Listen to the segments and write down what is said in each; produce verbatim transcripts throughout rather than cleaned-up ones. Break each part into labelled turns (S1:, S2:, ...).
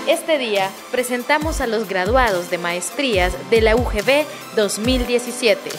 S1: Este día presentamos a los graduados de maestrías de la U G B dos mil diecisiete.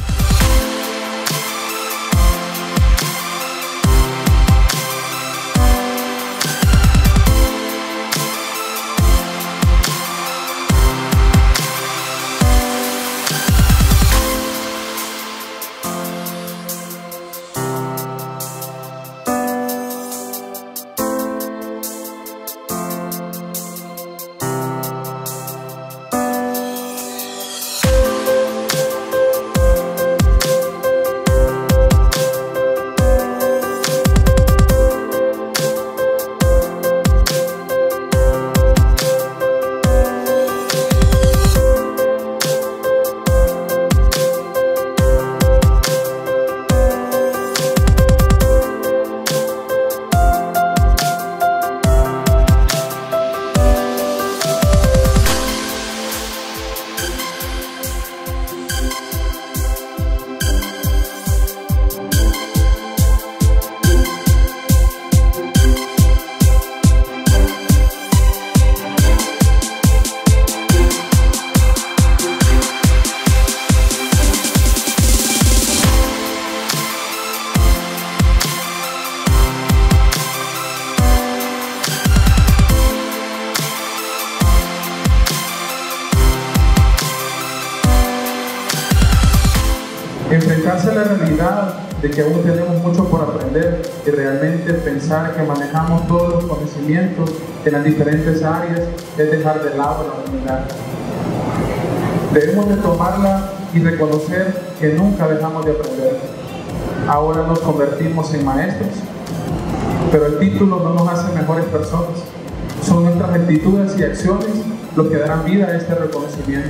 S2: Enfrentarse a la realidad de que aún tenemos mucho por aprender y realmente pensar que manejamos todos los conocimientos en las diferentes áreas es dejar de lado la humildad. Debemos de tomarla y reconocer que nunca dejamos de aprender. Ahora nos convertimos en maestros, pero el título no nos hace mejores personas. Son nuestras actitudes y acciones lo que darán vida a este reconocimiento.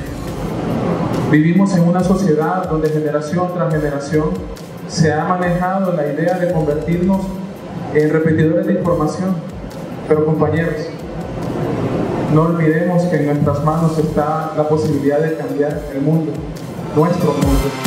S2: Vivimos en una sociedad donde generación tras generación se ha manejado la idea de convertirnos en repetidores de información. Pero compañeros, no olvidemos que en nuestras manos está la posibilidad de cambiar el mundo, nuestro mundo.